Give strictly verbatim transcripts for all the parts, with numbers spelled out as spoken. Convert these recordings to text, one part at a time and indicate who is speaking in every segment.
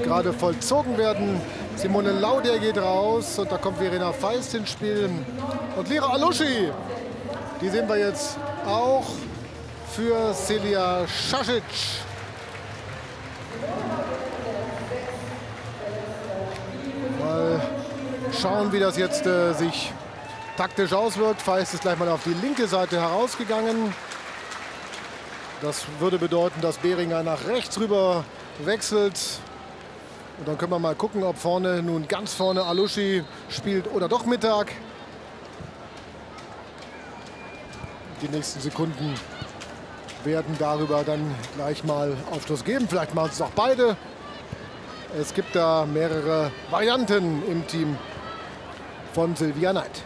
Speaker 1: gerade vollzogen werden. Simone Lauder geht raus und da kommt Verena Feist ins Spiel. Und Lira Aluschi, die sehen wir jetzt auch für Celia Šašić. Mal schauen, wie das jetzt äh, sich taktisch auswirkt. Feist ist gleich mal auf die linke Seite herausgegangen. Das würde bedeuten, dass Behringer nach rechts rüber wechselt. Und dann können wir mal gucken, ob vorne nun ganz vorne Aluschi spielt oder doch Mittag. Die nächsten Sekunden werden darüber dann gleich mal Aufschluss geben. Vielleicht machen es auch beide. Es gibt da mehrere Varianten im Team von Silvia Neid.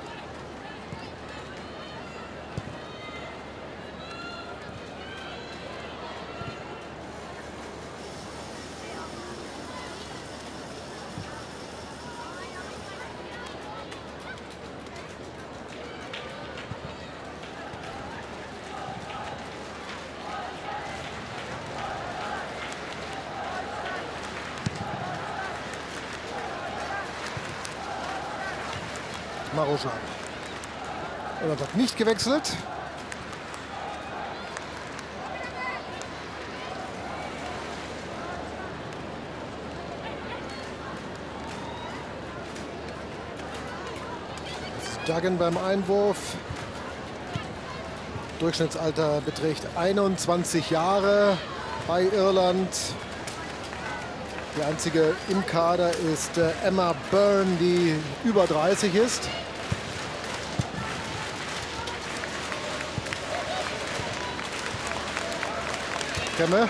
Speaker 1: Maruschan. Er hat nicht gewechselt. Duggan beim Einwurf. Durchschnittsalter beträgt einundzwanzig Jahre bei Irland. Die einzige im Kader ist äh, Emma Byrne, die über dreißig ist. Kemme.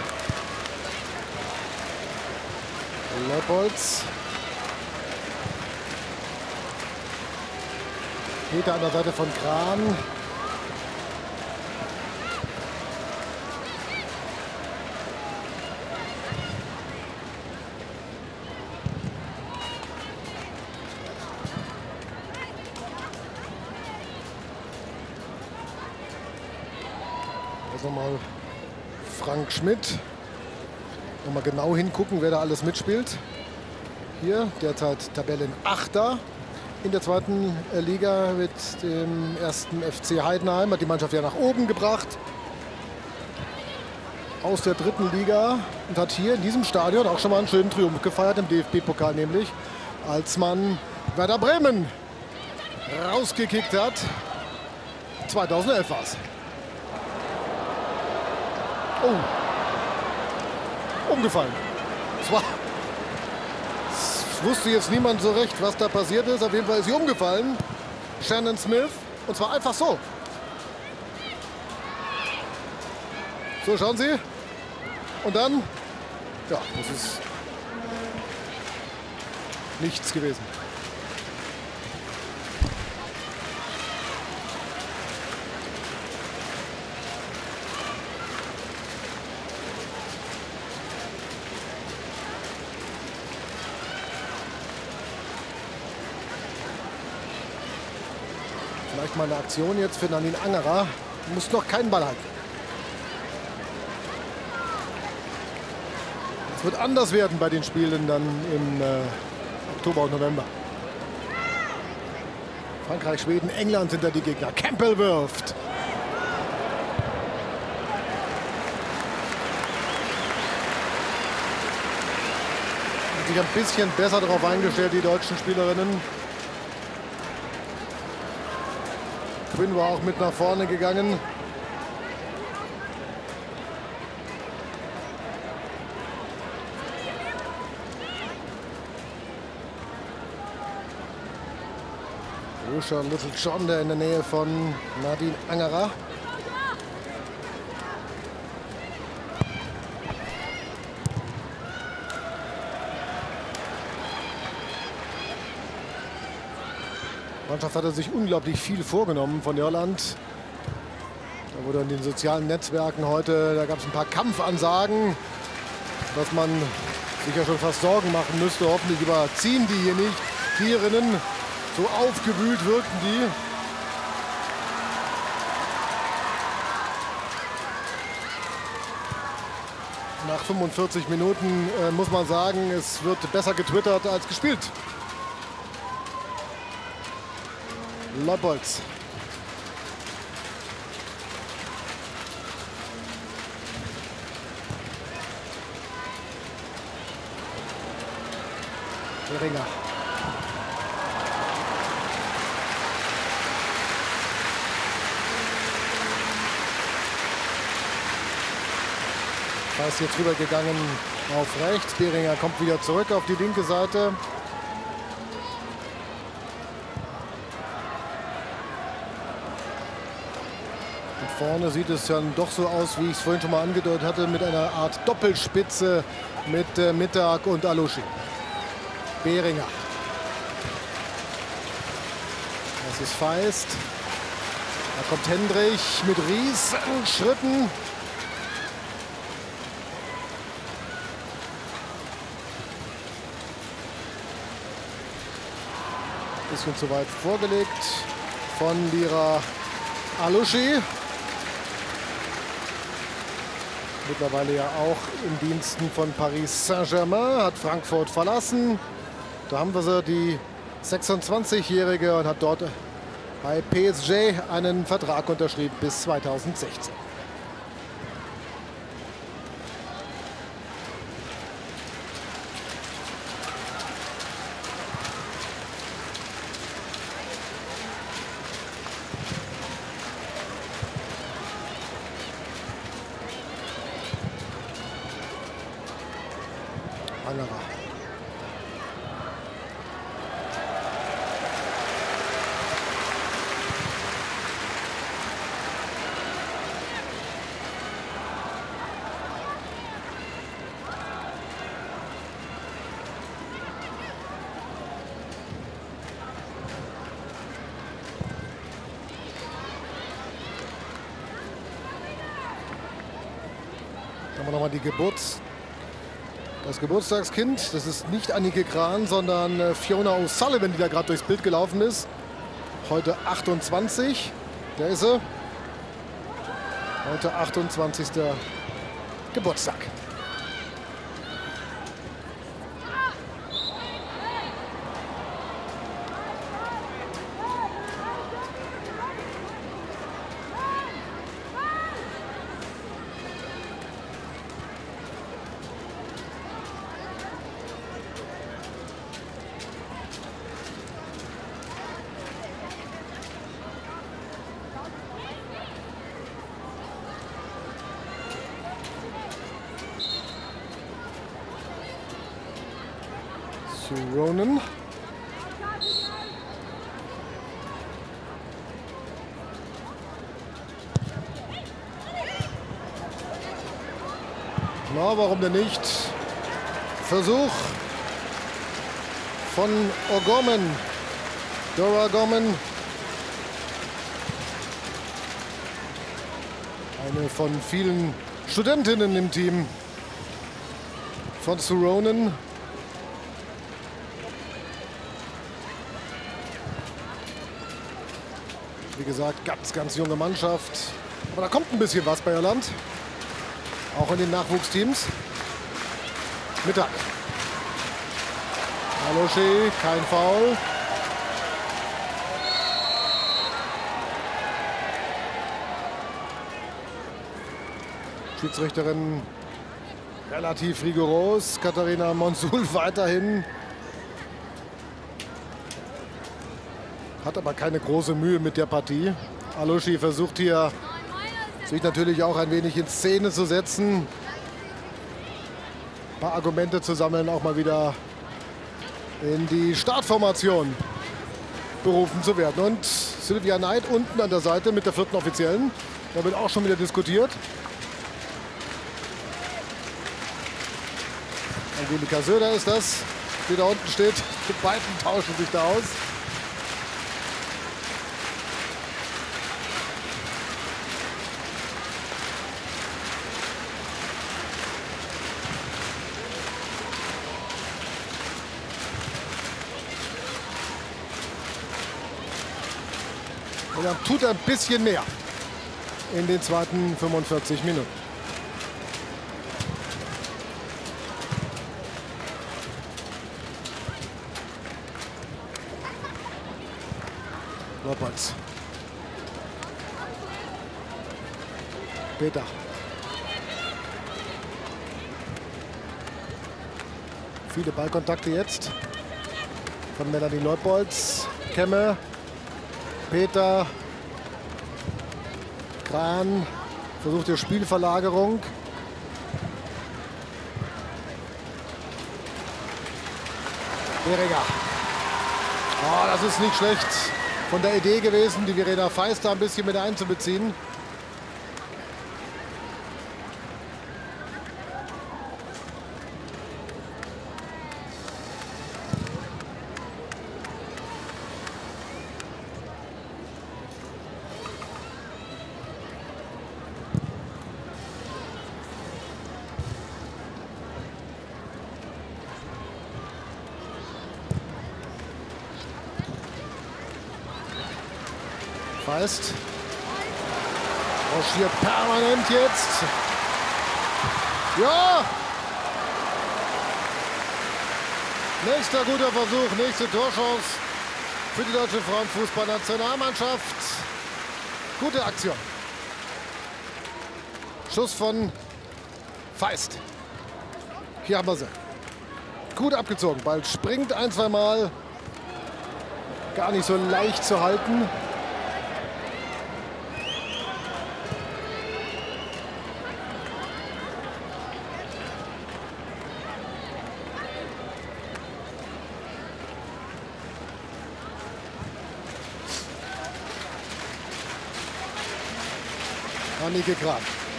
Speaker 1: Leupolz. Peter an der Seite von Kran. Nochmal Frank Schmidt. Nochmal genau hingucken, wer da alles mitspielt. Hier derzeit Tabellenachter in der zweiten Liga mit dem ersten F C Heidenheim. Hat die Mannschaft ja nach oben gebracht aus der dritten Liga und hat hier in diesem Stadion auch schon mal einen schönen Triumph gefeiert im D F B-Pokal, nämlich als man Werder Bremen rausgekickt hat. zweitausendelf war es. Oh, umgefallen. Das war, das wusste jetzt niemand so recht, was da passiert ist. Auf jeden Fall ist sie umgefallen. Shannon Smith. Und zwar einfach so. So, schauen Sie. Und dann, ja, das ist nichts gewesen. Vielleicht mal eine Aktion jetzt für Nadine Angerer. Muss noch keinen Ball halten. Es wird anders werden bei den Spielen dann im äh, Oktober und November. Frankreich, Schweden, England sind da die Gegner. Campbell wirft. Hat sich ein bisschen besser darauf eingestellt, die deutschen Spielerinnen. Quinn war auch mit nach vorne gegangen. Ruscha Little John, der in der Nähe von Nadine Angerer. Die Mannschaft hatte sich unglaublich viel vorgenommen von Irland. Da wurde in den sozialen Netzwerken heute, da gab es ein paar Kampfansagen, dass man sich ja schon fast Sorgen machen müsste. Hoffentlich überziehen die hier nicht. Die Irinnen, so aufgewühlt wirkten die. Nach fünfundvierzig Minuten äh, muss man sagen, es wird besser getwittert als gespielt. Leupolz. Behringer. Da ist jetzt rübergegangen auf rechts. Behringer kommt wieder zurück auf die linke Seite. Und vorne sieht es dann doch so aus, wie ich es vorhin schon mal angedeutet hatte, mit einer Art Doppelspitze mit äh, Mittag und Aluschi. Behringer. Das ist Feist. Da kommt Hendrich mit riesen Schritten. Bisschen zu weit vorgelegt von Lira Aluschi. Mittlerweile ja auch im Diensten von Paris Saint-Germain, hat Frankfurt verlassen. Da haben wir sie, die sechsundzwanzigjährige, und hat dort bei P S G einen Vertrag unterschrieben bis zweitausendsechzehn. Angerer. Haben wir noch mal die Geburts Das Geburtstagskind, das ist nicht Annike Kran, sondern Fiona O'Sullivan, die da gerade durchs Bild gelaufen ist. Heute achtundzwanzig, da ist sie. Heute achtundzwanzigster Geburtstag. Ronan. Na, warum denn nicht? Versuch von O'Gorman. Dora Gorman. Eine von vielen Studentinnen im Team von Sue Ronan. Wie gesagt, ganz, ganz junge Mannschaft. Aber da kommt ein bisschen was bei Irland. Auch in den Nachwuchsteams. Mittag. Aluschi, kein Foul. Schiedsrichterin relativ rigoros. Katharina Monsul weiterhin. Hat aber keine große Mühe mit der Partie. Aluschi versucht hier, sich natürlich auch ein wenig in Szene zu setzen. Ein paar Argumente zu sammeln, auch mal wieder in die Startformation berufen zu werden. Und Sylvia Knight unten an der Seite mit der vierten Offiziellen. Da wird auch schon wieder diskutiert. Angelika Söder ist das, die da unten steht. Die beiden tauschen sich da aus. Und dann tut er ein bisschen mehr in den zweiten fünfundvierzig Minuten. Leupolz. Peter. Viele Ballkontakte jetzt von Melanie Leupolz. Kemme, Peter, Kran versucht die Spielverlagerung. Behringer. Oh, das ist nicht schlecht von der Idee gewesen, die Verena Feist da ein bisschen mit einzubeziehen. Feist marschiert permanent jetzt. Ja! Nächster guter Versuch, nächste Torchance für die deutsche Frauenfußballnationalmannschaft. Gute Aktion. Schuss von Feist. Hier haben wir sie. Gut abgezogen. Ball springt ein, zwei Mal. Gar nicht so leicht zu halten. Annike Kran.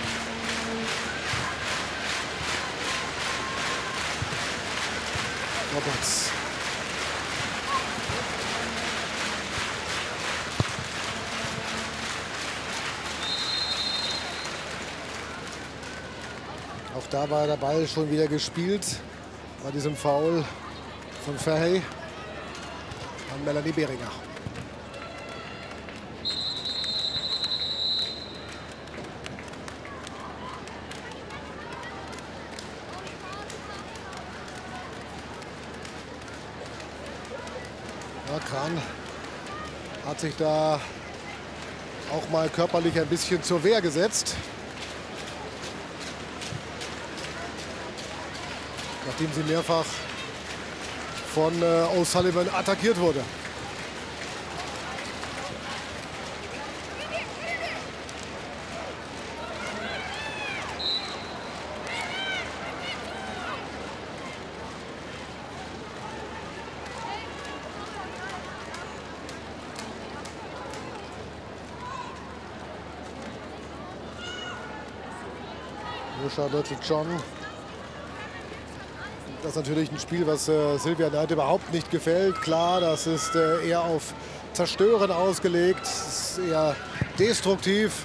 Speaker 1: Roberts. Auch da war der Ball schon wieder gespielt bei diesem Foul von Verhey an Melanie Behringer. Ja, Kran hat sich da auch mal körperlich ein bisschen zur Wehr gesetzt. Nachdem sie mehrfach von äh, O'Sullivan attackiert wurde. Charlotte John. Das ist natürlich ein Spiel, was äh, Silvia Neid überhaupt nicht gefällt. Klar, das ist äh, eher auf Zerstören ausgelegt. Das ist eher destruktiv.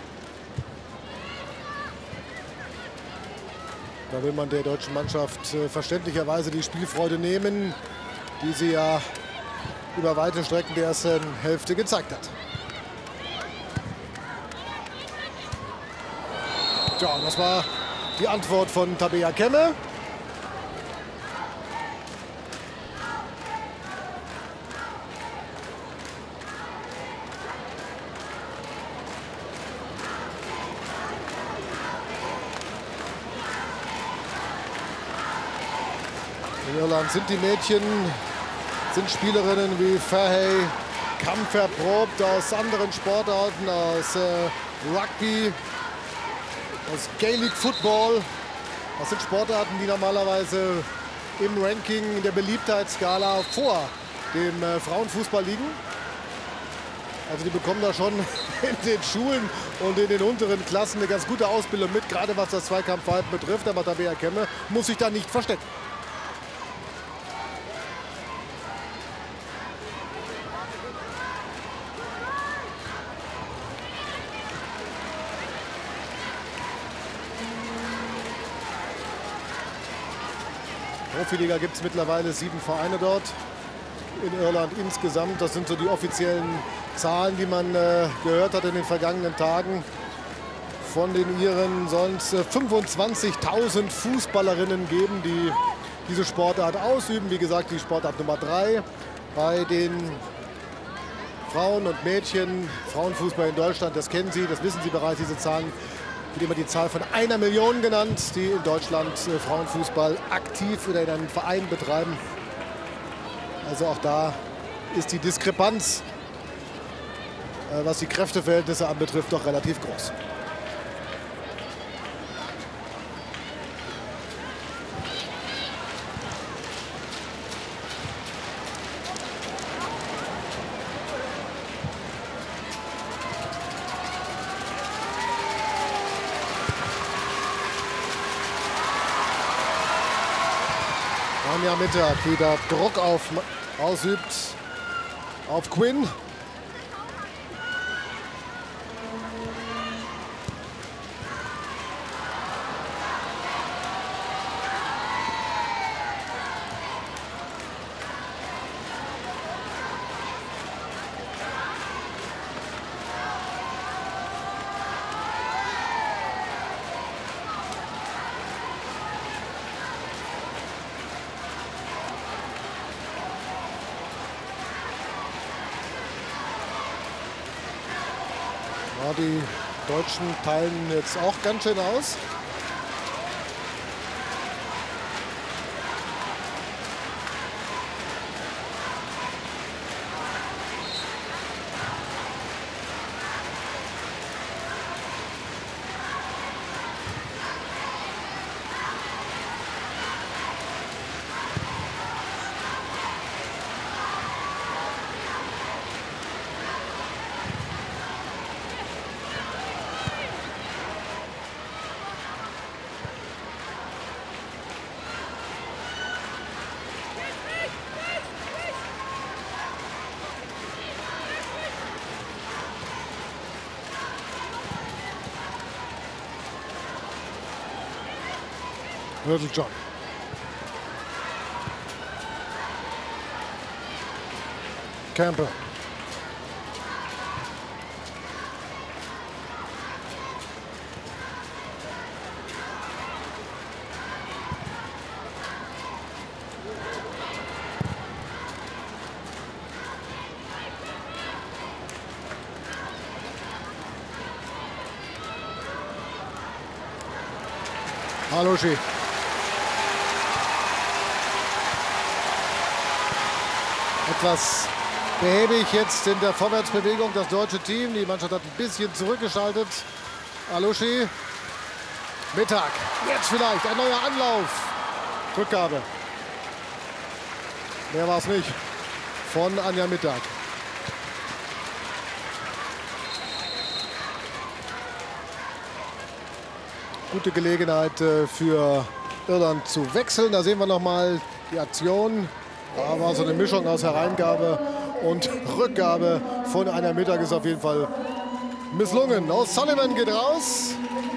Speaker 1: Da will man der deutschen Mannschaft äh, verständlicherweise die Spielfreude nehmen, die sie ja über weite Strecken der ersten Hälfte gezeigt hat. Ja, das war die Antwort von Tabea Kemme. In Irland sind die Mädchen, sind Spielerinnen wie Verhey, kampferprobt aus anderen Sportarten, aus äh, Rugby, aus Gaelic Football. Das sind Sportarten, die normalerweise im Ranking, in der Beliebtheitsskala vor dem äh, Frauenfußball liegen. Also die bekommen da schon in den Schulen und in den unteren Klassen eine ganz gute Ausbildung mit, gerade was das Zweikampfverhalten betrifft. Aber Tabea Kemme muss sich da nicht verstecken. Profiliga gibt es mittlerweile sieben Vereine dort in Irland insgesamt. Das sind so die offiziellen Zahlen, die man äh, gehört hat in den vergangenen Tagen. Von den Iren sollen es äh, fünfundzwanzigtausend Fußballerinnen geben, die diese Sportart ausüben. Wie gesagt, die Sportart Nummer drei bei den Frauen und Mädchen, Frauenfußball in Deutschland, das kennen Sie, das wissen Sie bereits, diese Zahlen. Wird immer die Zahl von einer Million genannt, die in Deutschland äh, Frauenfußball aktiv oder in einem Verein betreiben. Also auch da ist die Diskrepanz, äh, was die Kräfteverhältnisse anbetrifft, doch relativ groß. Anja Mittag wieder Druck auf, ausübt auf Quinn. Ja, die Deutschen teilen jetzt auch ganz schön aus. John. Campbell. Haluschi. Etwas behäbig jetzt in der Vorwärtsbewegung das deutsche Team. Die Mannschaft hat ein bisschen zurückgeschaltet. Haluschi. Mittag. Jetzt vielleicht ein neuer Anlauf. Rückgabe. Mehr war es nicht. Von Anja Mittag. Gute Gelegenheit für Irland zu wechseln. Da sehen wir noch mal die Aktion. Da war so eine Mischung aus Hereingabe und Rückgabe von Anja Mittag ist auf jeden Fall misslungen. O'Sullivan geht raus.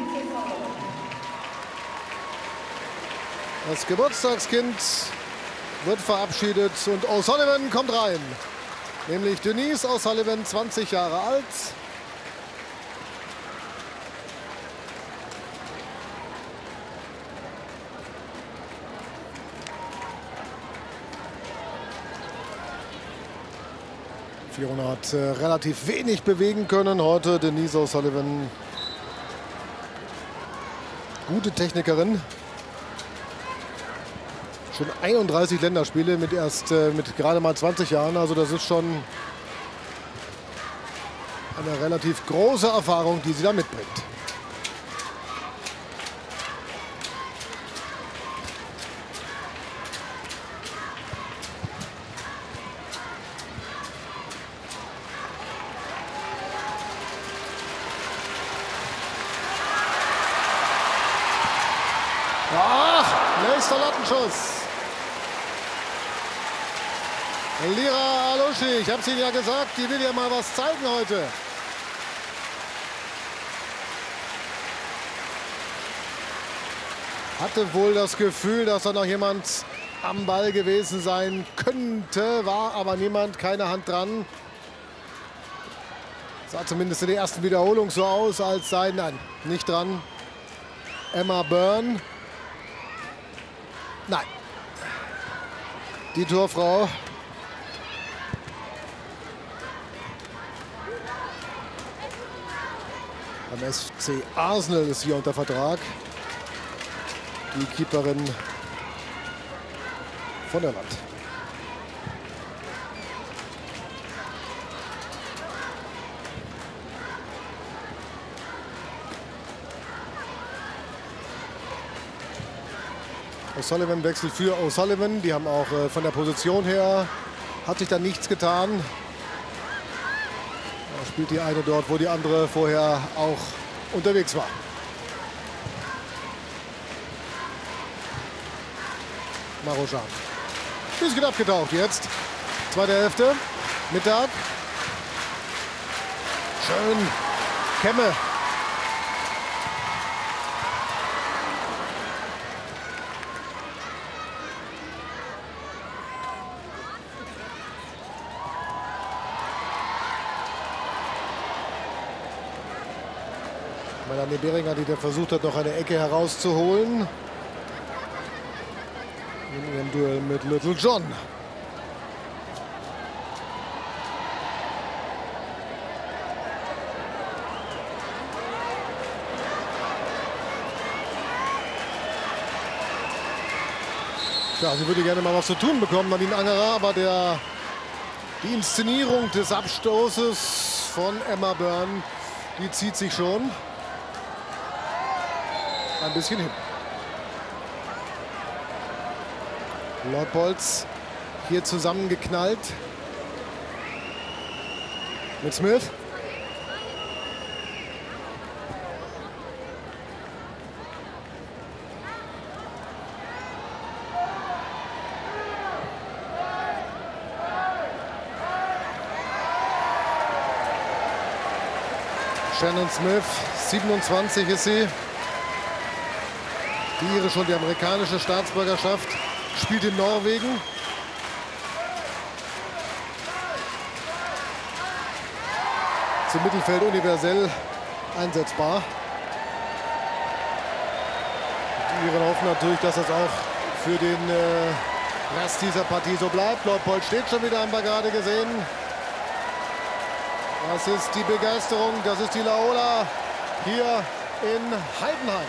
Speaker 1: Das Geburtstagskind wird verabschiedet und O'Sullivan kommt rein. Nämlich Denise O'Sullivan, zwanzig Jahre alt. Fiona hat äh, relativ wenig bewegen können heute. Denise O'Sullivan, gute Technikerin. Schon einunddreißig Länderspiele mit erst äh, mit gerade mal zwanzig Jahren. Also das ist schon eine relativ große Erfahrung, die sie da mitbringt. Nächster Lattenschuss. Lira Haluschi, ich habe es Ihnen ja gesagt, die will ja mal was zeigen heute. Hatte wohl das Gefühl, dass da noch jemand am Ball gewesen sein könnte, war aber niemand, keine Hand dran. Sah zumindest in der ersten Wiederholung so aus, als sei, nein, nicht dran. Emma Byrne. Nein. Die Torfrau. Beim F C Arsenal ist hier unter Vertrag. Die Keeperin von Irland. O'Sullivan wechselt für O'Sullivan. Die haben auch äh, von der Position her, hat sich da nichts getan. Da spielt die eine dort, wo die andere vorher auch unterwegs war. Marojan. Bisschen abgetaucht jetzt. Zweite Hälfte. Mittag. Schön. Kemme. Melanie Behringer, die da versucht hat, noch eine Ecke herauszuholen. In ihrem Duell mit Little John. Ja, sie würde gerne mal was zu tun bekommen, Nadine Angerer, aber der, die Inszenierung des Abstoßes von Emma Byrne, die zieht sich schon ein bisschen hin. Leupolz hier zusammengeknallt mit Smith. Shannon Smith, siebenundzwanzig ist sie. Die ihre schon die amerikanische Staatsbürgerschaft, spielt in Norwegen. Zum Mittelfeld universell einsetzbar. Und ihre hoffen natürlich, dass das auch für den äh, Rest dieser Partie so bleibt. Leupolz steht schon wieder, haben wir gerade gesehen. Das ist die Begeisterung, das ist die Laola hier in Heidenheim.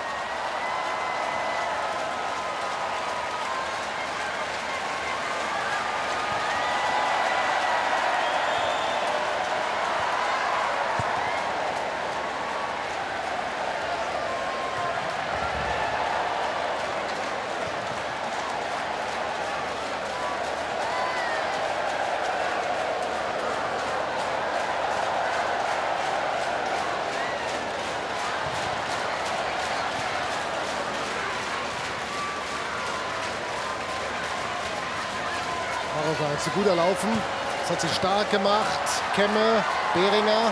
Speaker 1: Hat sie gut erlaufen. Das hat sie stark gemacht. Kemme, Behringer.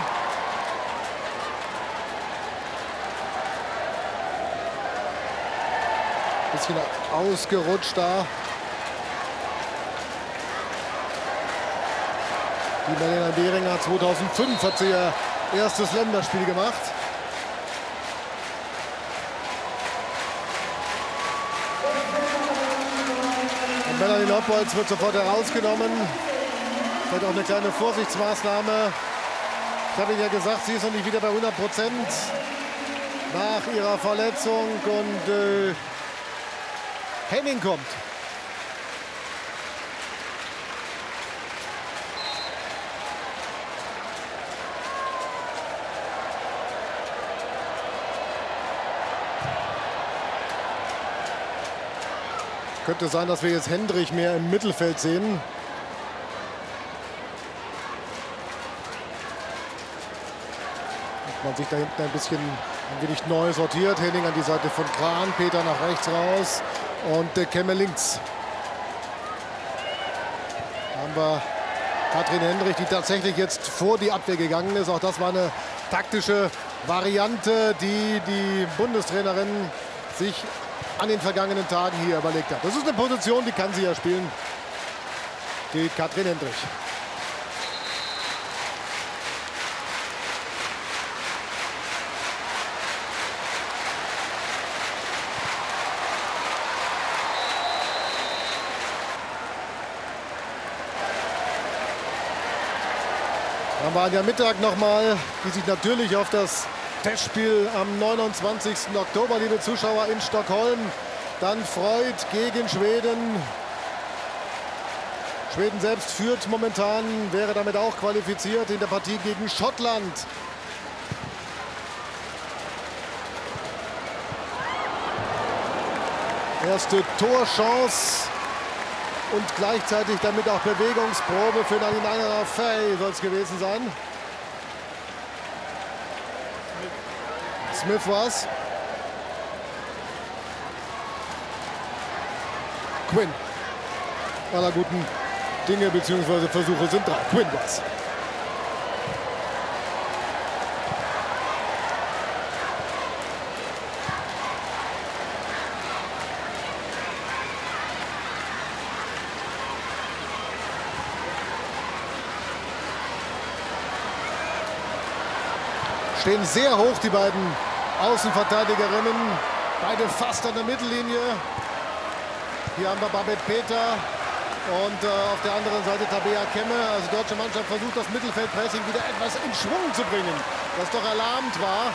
Speaker 1: Bisschen ausgerutscht da. Die Melanie Behringer zweitausendfünf hat sie ihr erstes Länderspiel gemacht. Melanie Leupolz wird sofort herausgenommen. Vielleicht auch eine kleine Vorsichtsmaßnahme. Ich habe Ihnen ja gesagt, sie ist noch nicht wieder bei hundert Prozent nach ihrer Verletzung. Und äh, Henning kommt. Könnte sein, dass wir jetzt Hendrich mehr im Mittelfeld sehen. Man sich da hinten ein bisschen ein wenig neu sortiert. Henning an die Seite von Kran, Peter nach rechts raus und äh, Kemme links. Da haben wir Katrin Hendrich, die tatsächlich jetzt vor die Abwehr gegangen ist. Auch das war eine taktische Variante, die die Bundestrainerin sich an den vergangenen Tagen hier überlegt hat. Das ist eine Position, die kann sie ja spielen. Die Katrin Hendrich. Dann war der Mittag noch mal, die sich natürlich auf das Testspiel am neunundzwanzigsten Oktober, liebe Zuschauer, in Stockholm. Dann Freud gegen Schweden. Schweden selbst führt momentan, wäre damit auch qualifiziert in der Partie gegen Schottland. Erste Torchance und gleichzeitig damit auch Bewegungsprobe für Nalinara Fay soll es gewesen sein. Smith war's. Quinn. Aller guten Dinge bzw. Versuche sind drei. Quinn war's. Stehen sehr hoch, die beiden Außenverteidigerinnen. Beide fast an der Mittellinie. Hier haben wir Babette Peter und äh, auf der anderen Seite Tabea Kemme. Also die deutsche Mannschaft versucht, das Mittelfeldpressing wieder etwas in Schwung zu bringen, das doch erlahmt war.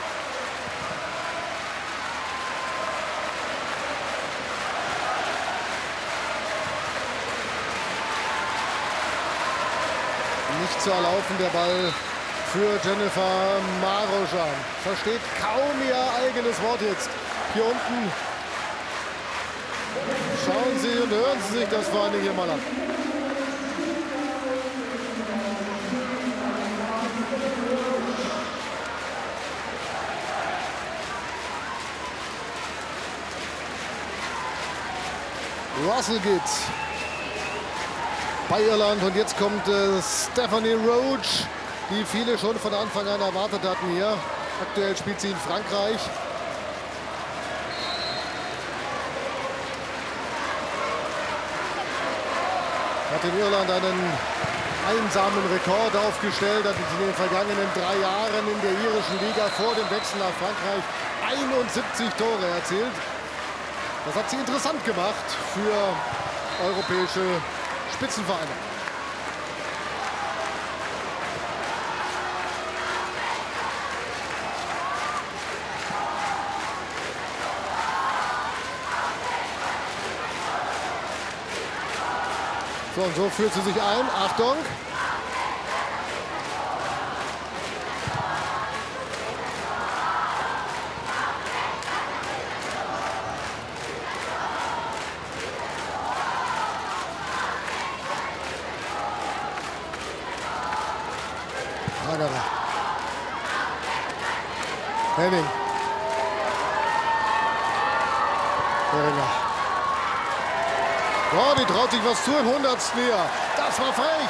Speaker 1: Nicht zu erlaufen, der Ball für Jennifer Marozsan. Versteht kaum ihr eigenes Wort jetzt. Hier unten. Schauen Sie und hören Sie sich das vor allem hier mal an. Russell geht bei Irland und jetzt kommt äh, Stephanie Roach, die viele schon von Anfang an erwartet hatten hier. Aktuell spielt sie in Frankreich. Hat in Irland einen einsamen Rekord aufgestellt, hat in den vergangenen drei Jahren in der irischen Liga vor dem Wechsel nach Frankreich einundsiebzig Tore erzielt. Das hat sie interessant gemacht für europäische Spitzenvereine. So, und so führt sie sich ein. Achtung. Hagara. Henning. Heringer. Oh, die traut sich was zu im hundertsten hier. Das war frech.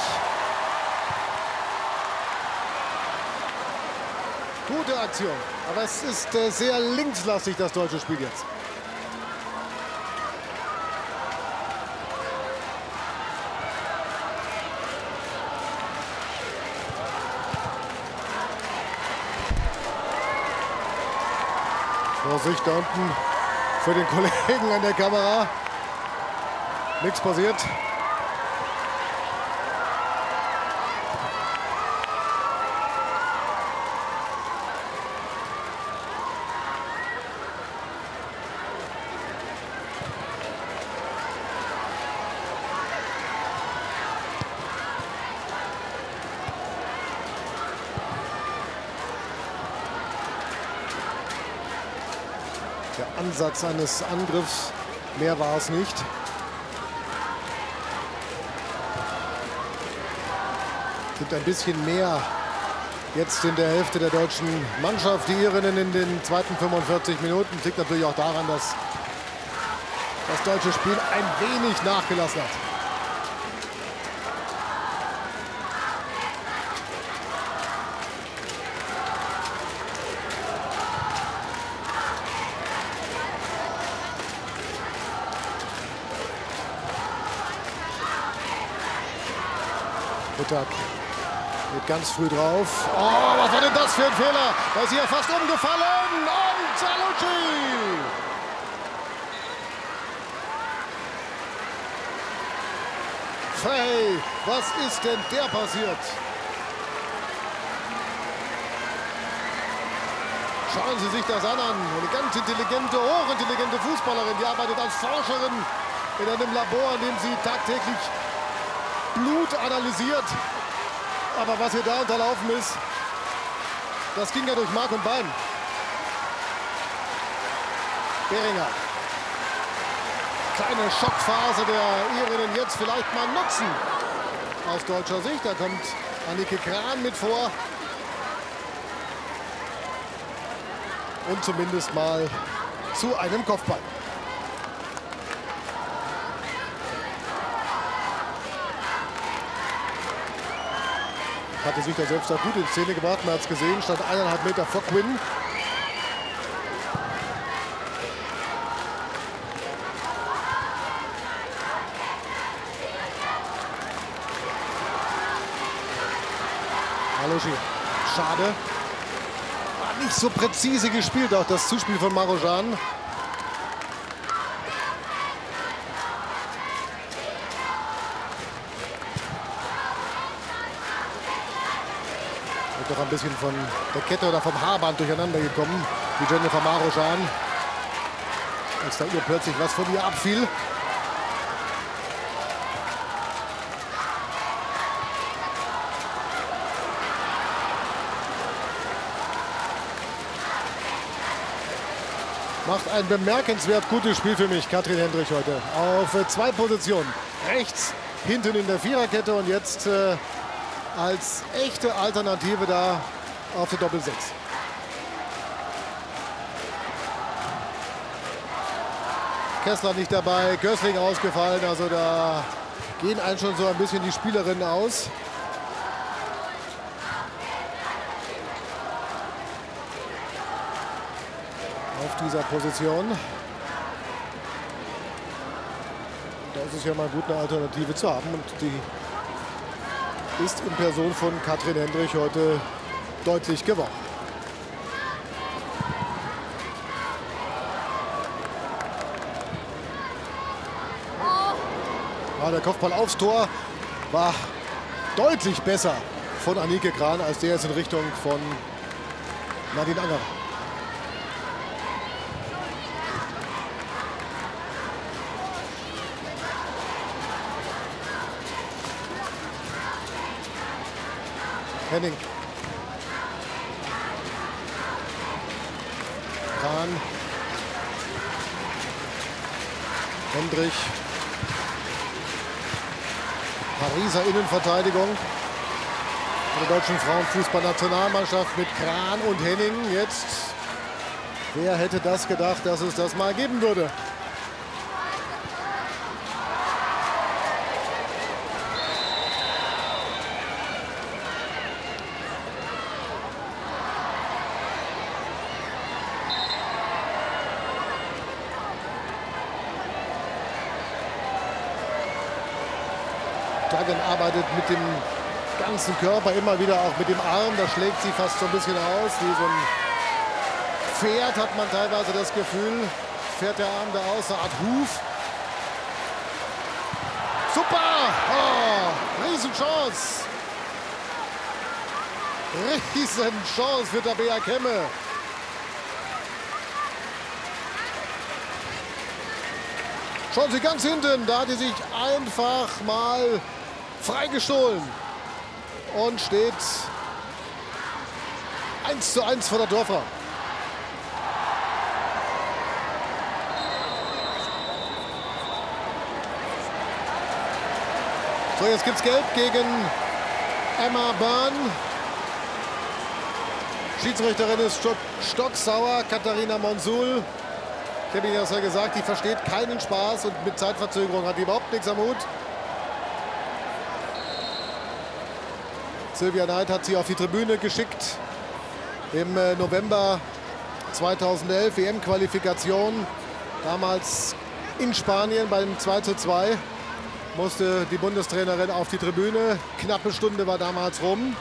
Speaker 1: Gute Aktion. Aber es ist äh, sehr linkslastig, das deutsche Spiel jetzt. Vorsicht da unten für den Kollegen an der Kamera. Nichts passiert. Der Ansatz eines Angriffs, mehr war es nicht. Sind ein bisschen mehr jetzt in der Hälfte der deutschen Mannschaft. Die Irinnen in den zweiten fünfundvierzig Minuten. Liegt natürlich auch daran, dass das deutsche Spiel ein wenig nachgelassen hat. Mittag geht ganz früh drauf. Oh, was war denn das für ein Fehler? Da ist sie ja fast umgefallen. Und Zalucci! Fay, was ist denn der passiert? Schauen Sie sich das an. Eine ganz intelligente, hochintelligente Fußballerin. Die arbeitet als Forscherin in einem Labor, in dem sie tagtäglich Blut analysiert. Aber was hier da unterlaufen ist, das ging ja durch Mark und Bein. Behringer. Kleine Schockphase der Irinnen jetzt vielleicht mal nutzen. Aus deutscher Sicht, da kommt Annike Kran mit vor. Und zumindest mal zu einem Kopfball. Hatte sich da selbst auch gut in Szene gebracht. Man hat es gesehen, stand eineinhalb Meter vor Quinn. Haloschi. Schade. War nicht so präzise gespielt, auch das Zuspiel von Marozsan. Wird doch ein bisschen von der Kette oder vom Haarband durcheinander gekommen, wie Jennifer Marozsan. Als da ihr plötzlich was von ihr abfiel. Macht ein bemerkenswert gutes Spiel für mich, Katrin Hendrich heute. Auf zwei Positionen. Rechts, hinten in der Viererkette und jetzt äh, als echte Alternative da auf der Doppelsechs. Kessler nicht dabei, Gößling ausgefallen. Also da gehen einem schon so ein bisschen die Spielerinnen aus. Auf dieser Position. Da ist es ja mal gut, eine Alternative zu haben. Und die ist in Person von Katrin Hendrich heute deutlich gewonnen. Ja, der Kopfball aufs Tor war deutlich besser von Annike Kran als der jetzt in Richtung von Nadine Angerer. Henning. Kran. Hendrich. Pariser Innenverteidigung der deutschen Frauenfußballnationalmannschaft mit Kran und Henning. Jetzt, wer hätte das gedacht, dass es das mal geben würde? Duggan arbeitet mit dem ganzen Körper, immer wieder auch mit dem Arm. Da schlägt sie fast so ein bisschen aus. Wie so ein Pferd hat man teilweise das Gefühl. Fährt der Arm da aus, eine Art Huf. Super! Oh, Riesenchance. Riesenchance für Tabea Kemme. Schauen Sie ganz hinten, da hat sie sich einfach mal freigestohlen und steht eins zu eins vor der Torfrau. So, jetzt gibt es Gelb gegen Emma Byrne. Schiedsrichterin ist stocksauer, Katharina Monsul. Ich habe Ihnen das ja gesagt, die versteht keinen Spaß und mit Zeitverzögerung hat die überhaupt nichts am Hut. Silvia Neid hat sie auf die Tribüne geschickt. Im November zweitausendelf, W M-Qualifikation. Damals in Spanien beim zwei zu zwei musste die Bundestrainerin auf die Tribüne. Knappe Stunde war damals rum.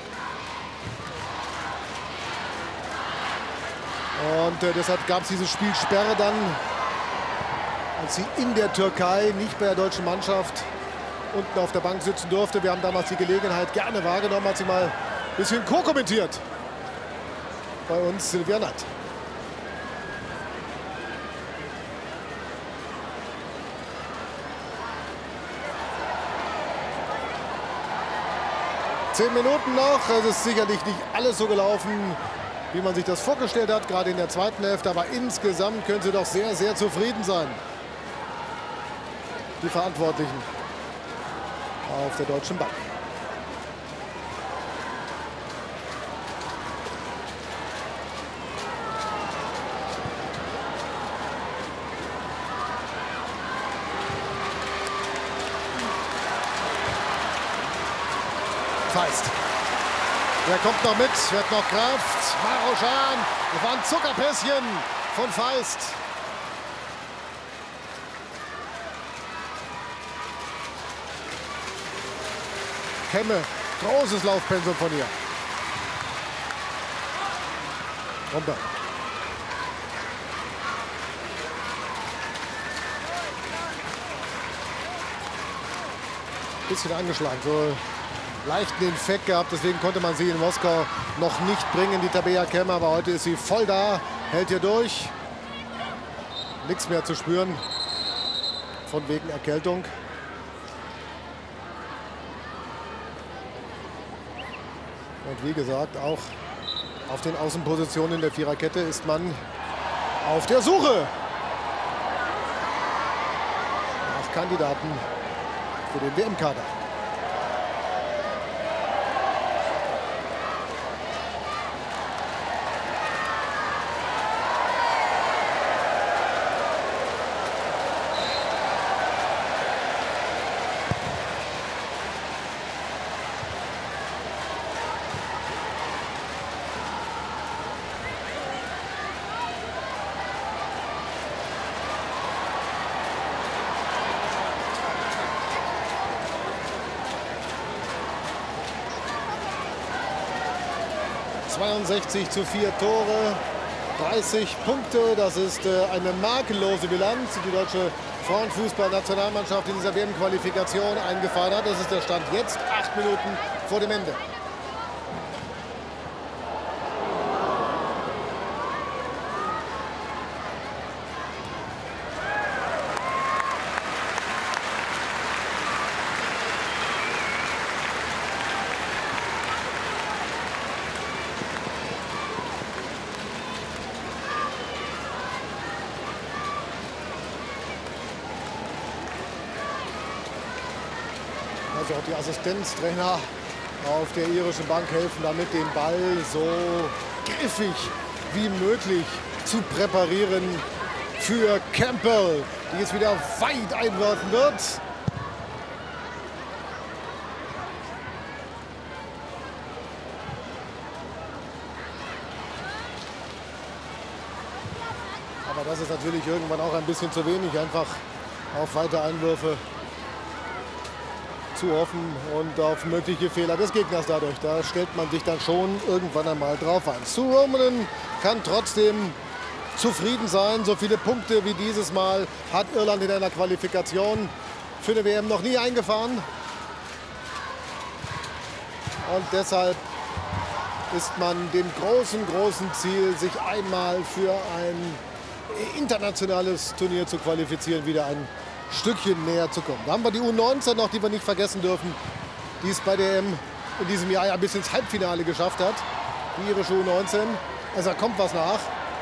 Speaker 1: Und äh, deshalb gab es diese Spielsperre dann, als sie in der Türkei, nicht bei der deutschen Mannschaft, unten auf der Bank sitzen durfte. Wir haben damals die Gelegenheit gerne wahrgenommen, hat sie mal ein bisschen co-kommentiert. bei uns Silvia Natt. Zehn Minuten noch. Es ist sicherlich nicht alles so gelaufen, wie man sich das vorgestellt hat, gerade in der zweiten Hälfte. Aber insgesamt können sie doch sehr, sehr zufrieden sein, die Verantwortlichen auf der Deutschen Bank. Feist. Der kommt noch mit, wird noch Kraft. Marozsan, das war ein Zuckerpässchen von Feist. Kemme, großes Laufpensum von ihr. Rumpe. Bisschen angeschlagen, so leichten Infekt gehabt, deswegen konnte man sie in Moskau noch nicht bringen, die Tabea Kemme, aber heute ist sie voll da, hält hier durch. Nichts mehr zu spüren von wegen Erkältung. Und wie gesagt, auch auf den Außenpositionen der Viererkette ist man auf der Suche nach Kandidaten für den W M-Kader. zweiundsechzig zu vier Tore, dreißig Punkte. Das ist äh, eine makellose Bilanz, die die deutsche Frauenfußball-Nationalmannschaft in dieser W M-Qualifikation eingefahren hat. Das ist der Stand jetzt, acht Minuten vor dem Ende. Also auch die Assistenztrainer auf der irischen Bank helfen damit, den Ball so griffig wie möglich zu präparieren für Campbell, die es wieder weit einwerfen wird. Aber das ist natürlich irgendwann auch ein bisschen zu wenig, einfach auf weitere Einwürfe zu hoffen und auf mögliche Fehler des Gegners dadurch. Da stellt man sich dann schon irgendwann einmal drauf ein. Sue Romanen kann trotzdem zufrieden sein. So viele Punkte wie dieses Mal hat Irland in einer Qualifikation für eine W M noch nie eingefahren. Und deshalb ist man dem großen, großen Ziel, sich einmal für ein internationales Turnier zu qualifizieren, wieder ein Stückchen näher zu kommen. Da haben wir die U neunzehn noch, die wir nicht vergessen dürfen, die es bei der E M in diesem Jahr ja bis ins Halbfinale geschafft hat. Die irische U neunzehn. Also da kommt was nach.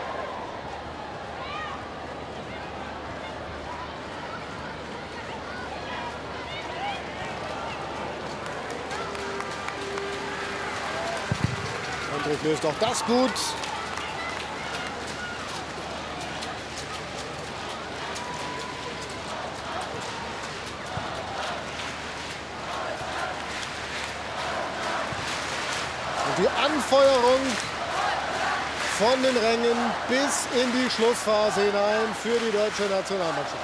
Speaker 1: Hendrich löst auch das gut. Die Anfeuerung von den Rängen bis in die Schlussphase hinein für die deutsche Nationalmannschaft.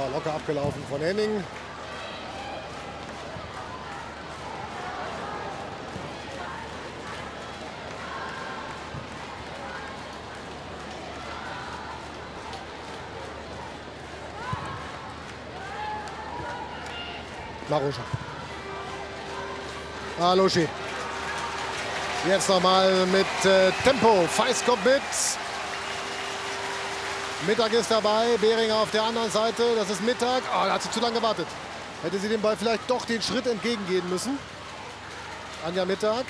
Speaker 1: locker abgelaufen von Henning. Maruscha. Aloschi. Jetzt nochmal mit äh, Tempo. Feist kommt mit. Mittag ist dabei. Behringer auf der anderen Seite. Das ist Mittag. Oh, da hat sie zu lange gewartet. Hätte sie dem Ball vielleicht doch den Schritt entgegengehen müssen. Anja Mittag.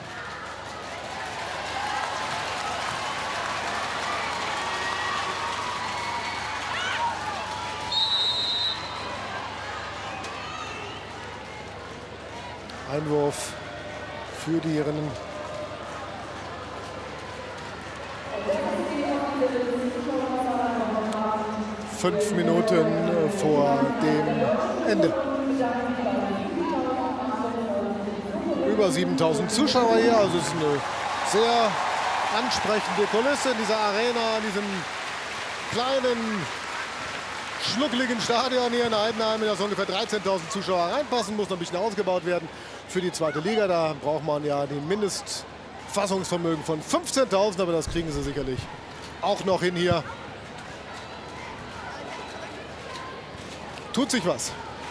Speaker 1: Einwurf für die Irinnen. Fünf Minuten vor dem Ende. Über siebentausend Zuschauer hier. Also es ist eine sehr ansprechende Kulisse in dieser Arena, in diesem kleinen, schnuckeligen Stadion hier in Heidenheim, in das ungefähr dreizehntausend Zuschauer reinpassen. Muss noch ein bisschen ausgebaut werden für die zweite Liga. Da braucht man ja den Mindestfassungsvermögen von fünfzehntausend, aber das kriegen sie sicherlich auch noch hin hier. Tut sich was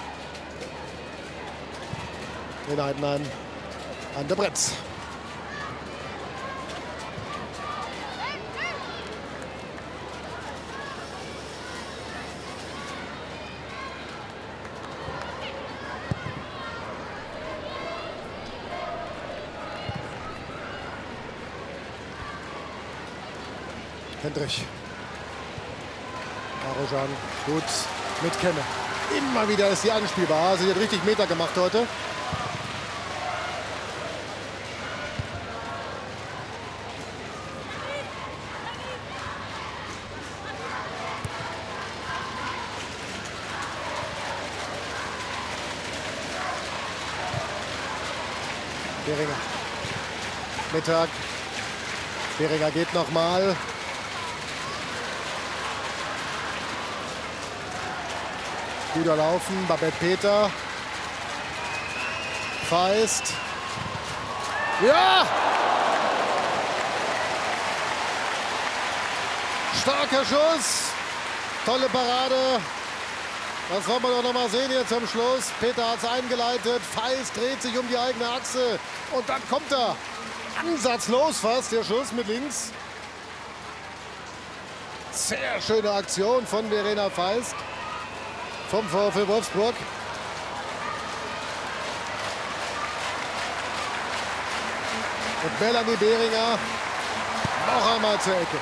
Speaker 1: in Heidenheim an der Bretz. Hendrich. Marujan gut mit Kemme. Immer wieder ist sie anspielbar. Sie hat richtig Meter gemacht heute. Behringer. Mittag. Behringer geht noch mal. Guter Laufen, Babette Peter. Feist. Ja! Starker Schuss. Tolle Parade. Das wollen wir doch noch mal sehen hier zum Schluss. Peter hat es eingeleitet. Feist dreht sich um die eigene Achse. Und dann kommt er. Ansatzlos fast der Schuss mit links. Sehr schöne Aktion von Verena Feist. Vom VfL Wolfsburg. Und Melanie Behringer noch einmal zur Ecke.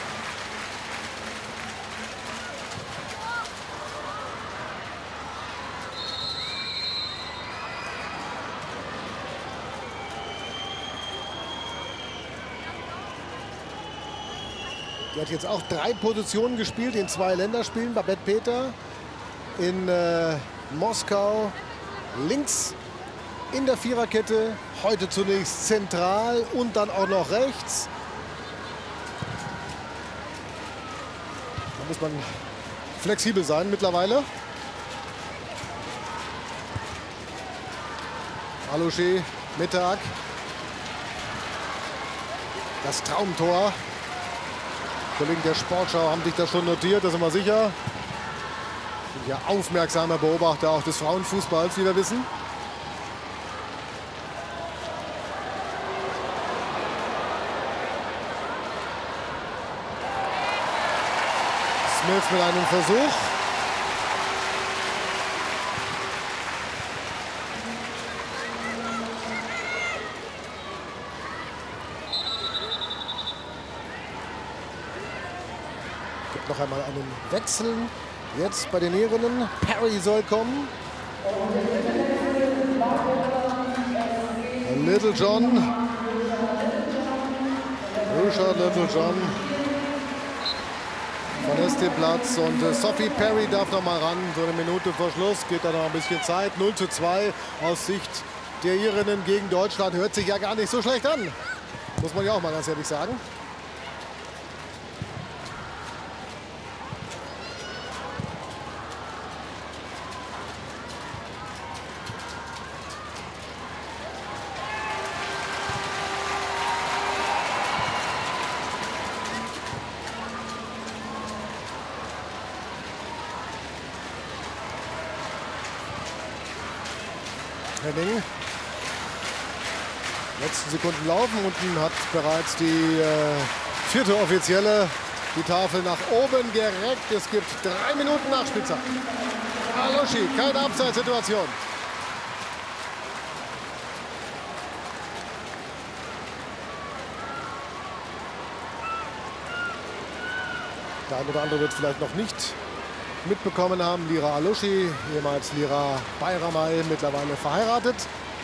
Speaker 1: Die hat jetzt auch drei Positionen gespielt in zwei Länderspielen. Babette Peter in äh, Moskau links in der Viererkette. Heute zunächst zentral und dann auch noch rechts. Da muss man flexibel sein mittlerweile. Aloschi, Mittag. Das Traumtor. Die Kollegen der Sportschau haben sich das schon notiert, da sind wir sicher. Sind ja aufmerksame Beobachter auch des Frauenfußballs, wie wir wissen. Smith mit einem Versuch. Gibt noch einmal einen Wechsel. Jetzt bei den Irinnen. Perry soll kommen. Little John. Richard Little John verlässt den Platz und äh, Sophie Perry darf noch mal ran. So eine Minute vor Schluss geht da noch ein bisschen Zeit. null zu zwei aus Sicht der Irinnen gegen Deutschland. Hört sich ja gar nicht so schlecht an. Muss man ja auch mal ganz ehrlich sagen. Henning. Letzten Sekunden laufen. Unten hat bereits die äh, vierte Offizielle die Tafel nach oben gereckt. Es gibt drei Minuten Nachspielzeit. Aloschi, keine Abseitssituation. Der eine oder andere wird es vielleicht noch nicht mitbekommen haben. Lira Aloschi, ehemals Lira Bayramay, mittlerweile verheiratet.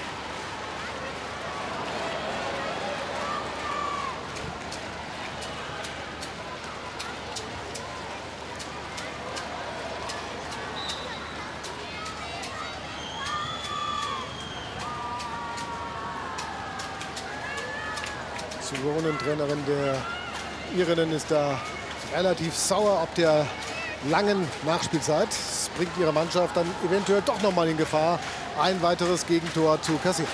Speaker 1: Trainerin der Irinnen ist da relativ sauer ob der langen Nachspielzeit. Das bringt ihre Mannschaft dann eventuell doch noch mal in Gefahr, ein weiteres Gegentor zu kassieren.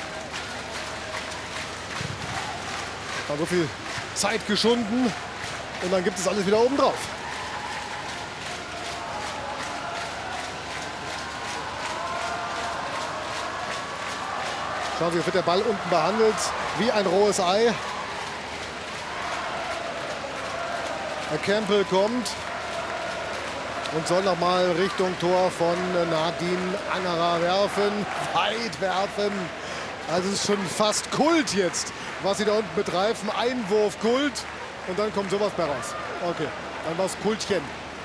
Speaker 1: Da so viel Zeit geschunden und dann gibt es alles wieder oben drauf. Schauen Sie, jetzt wird der Ball unten behandelt wie ein rohes Ei. Der Campbell kommt und soll noch mal Richtung Tor von Nadine Angerer werfen. Weit werfen. Also es ist schon fast Kult jetzt, was sie da unten betreiben. Einwurf Kult und dann kommt sowas bei raus. Okay, dann war es Kultchen.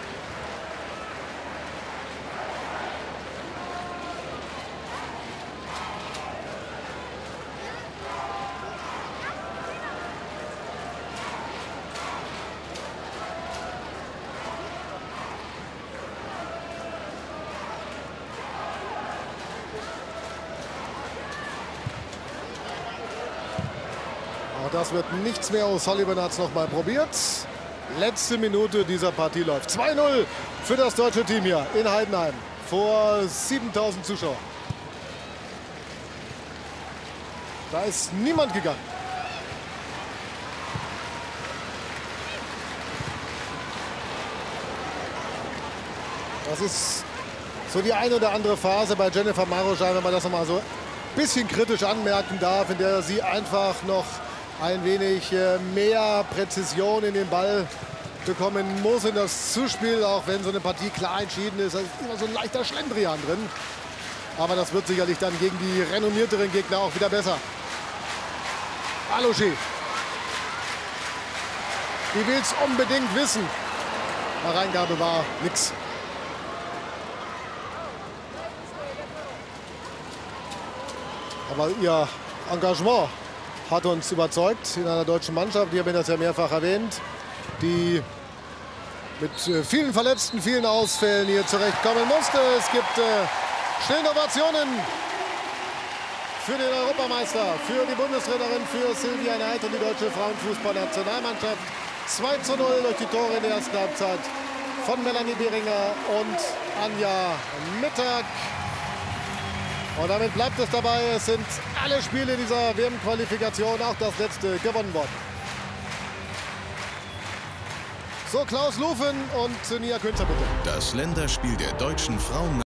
Speaker 1: Das wird nichts mehr. O'Sullivan hat es noch mal probiert. Letzte Minute dieser Partie läuft. zwei null für das deutsche Team hier in Heidenheim vor siebentausend Zuschauern. Da ist niemand gegangen. Das ist so die eine oder andere Phase bei Jennifer Maruschan, wenn man das noch mal so ein bisschen kritisch anmerken darf, in der sie einfach noch ein wenig mehr Präzision in den Ball bekommen muss in das Zuspiel, auch wenn so eine Partie klar entschieden ist. Da ist immer so ein leichter Schlendrian drin. Aber das wird sicherlich dann gegen die renommierteren Gegner auch wieder besser. Aloschi. Die will es unbedingt wissen. Die Reingabe war nix. Aber ihr Engagement hat uns überzeugt in einer deutschen Mannschaft. Ich habe das ja mehrfach erwähnt, die mit vielen Verletzten, vielen Ausfällen hier zurechtkommen musste. Es gibt äh, schnelle Ovationen für den Europameister, für die Bundestrainerin, für Silvia Neid und die deutsche Frauenfußballnationalmannschaft. zwei zu null durch die Tore in der ersten Halbzeit von Melanie Behringer und Anja Mittag. Und damit bleibt es dabei, es sind alle Spiele dieser W M-Qualifikation, auch das letzte, gewonnen worden. So, Klaus Lufen und Nia Künzer, bitte.
Speaker 2: Das Länderspiel der deutschen Frauen.